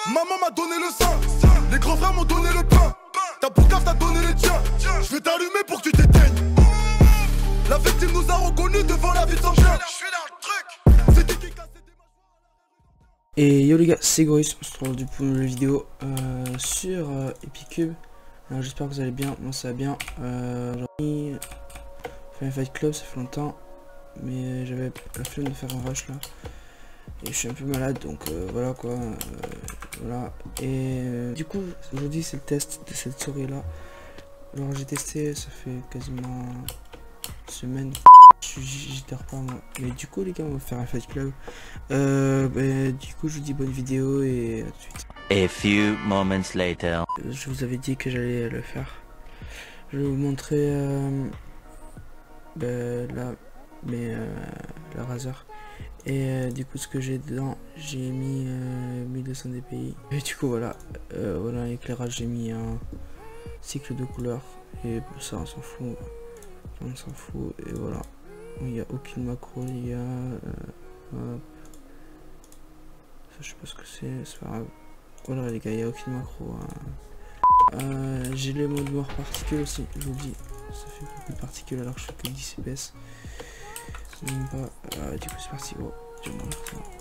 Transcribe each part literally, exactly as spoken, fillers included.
Maman m'a donné le sein, les grands frères m'ont donné le pain. Ta boucave t'a donné les tiens. Je vais t'allumer pour que tu t'éteignes. La victime nous a reconnus devant la ville sans chien. Je suis là le truc. C'est qui qui casse des mâchoires. Et yo les gars, c'est Gorus, on se retrouve du pour une nouvelle vidéo euh, sur euh, Epicube. Alors j'espère que vous allez bien, moi ça va bien. Euh, Aujourd'hui, fait un Fight Club, ça fait longtemps. Mais j'avais la flemme de faire un rush là. Et je suis un peu malade, donc euh, voilà quoi. Euh, voilà. Et euh, du coup, aujourd'hui c'est le test de cette souris là. Alors j'ai testé, ça fait quasiment une semaine. J'y dors pas moi. Mais du coup les gars, on va faire un Fight Club. Euh, bah, du coup je vous dis bonne vidéo et à tout de suite. A few moments later. Je vous avais dit que j'allais le faire. Je vais vous montrer euh, bah, là, mais euh, la Razer. Et euh, du coup ce que j'ai dedans, j'ai mis euh, mille deux cents D P I. Et du coup voilà, euh, voilà l'éclairage, j'ai mis un cycle de couleurs. Et ça on s'en fout. On s'en fout et voilà. Il n'y a aucune macro, il y a euh, hop. Ça je sais pas ce que c'est, c'est pas grave. Voilà les gars, il n'y a aucune macro. Hein. Euh, j'ai les modes noir particules aussi, je vous le dis. Ça fait beaucoup de particules alors que je fais que dix C P S. Même pas. Euh, du coup c'est parti. Oh, je vais mourir.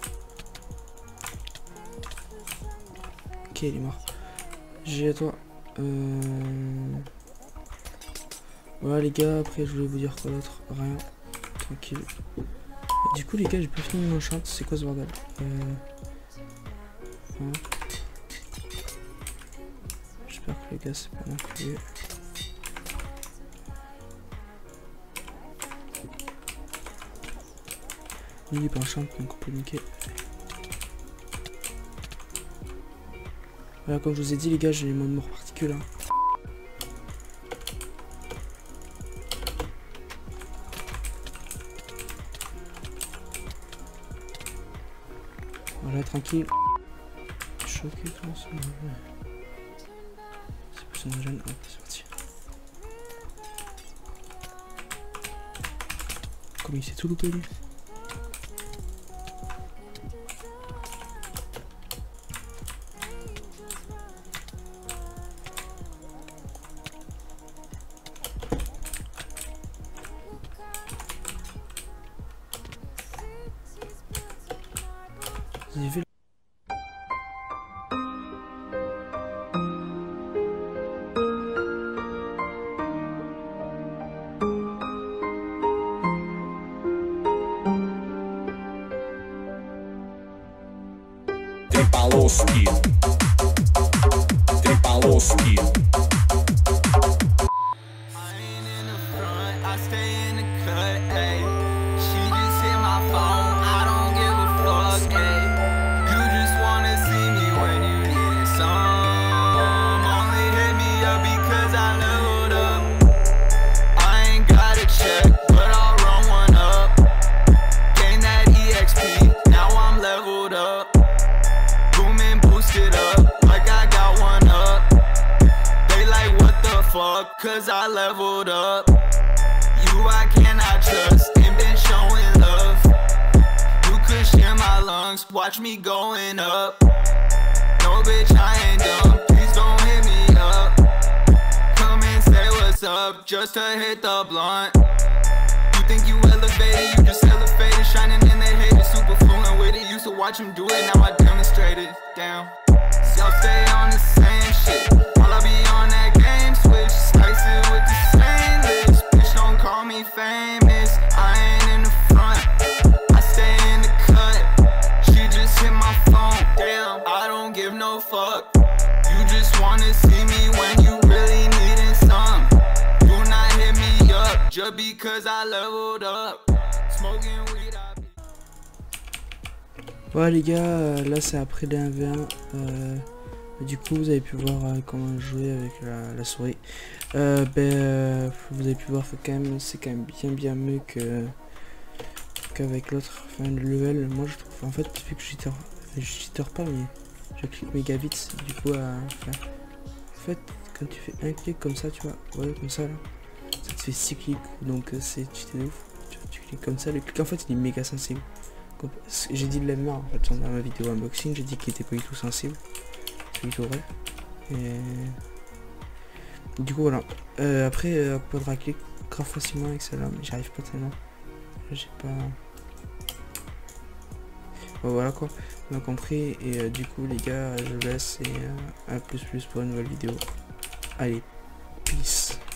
Ok, il est mort. J'ai à toi. Euh... Voilà les gars, après je voulais vous dire quoi d'autre. Rien. Tranquille. Du coup les gars, j'ai pas fini mon enchant. C'est quoi ce bordel? euh... hein. J'espère que les gars c'est pas non plus. Il est pas enchant, donc on peut niquer. Voilà, comme je vous ai dit les gars, j'ai les modes mort particules. Hein. Voilà, tranquille. Choqué, tout ça. C'est personnagène. Hop, c'est parti. Comme il s'est tout loupé lui. Vous avez vu? Tripaloski. Tripaloski. Cause I leveled up. You I cannot trust, ain't been showing love. You could share my lungs, watch me going up. No bitch, I ain't dumb, please don't hit me up. Come and say what's up, just to hit the blunt. You think you elevated, you just elevated. Shining in they hate it, super fluent with it. Used to watch him do it, now I demonstrate it. Damn, so I'll stay on the same shit. While I be on that game switch, slice it with the same lips. Bitch, don't call me famous, I ain't in the front, I stay in the cut. She just hit my phone, damn, I don't give no fuck. You just wanna see me when you really needin' some. Do not hit me up, just because I leveled up. Smoking weed, I be... Voilà les gars, euh, là c'est après les un v un. Euh... Du coup vous avez pu voir euh, comment jouer avec la, la souris. Euh, ben, euh, vous avez pu voir que quand même c'est quand même bien bien mieux que qu'avec l'autre. Enfin le level, moi je trouve en fait vu que je jitter, je jitter pas mais je clique méga vite. Du coup euh, enfin, en fait quand tu fais un clic comme ça tu vois, ouais comme ça là, ça te fait six clics donc euh, c'est tu t'es ouf. Tu, tu cliques comme ça, le clic en fait il est méga sensible. J'ai dit le même en fait dans ma vidéo unboxing, j'ai dit qu'il était pas du tout sensible. clic doré. Et du coup voilà. Euh, après euh, on podra cliquer grave facilement avec celle-là, mais j'arrive pas tellement. J'ai pas. Bon, voilà quoi, on a compris. Et euh, du coup les gars, je vous laisse et euh, à plus plus pour une nouvelle vidéo. Allez, peace.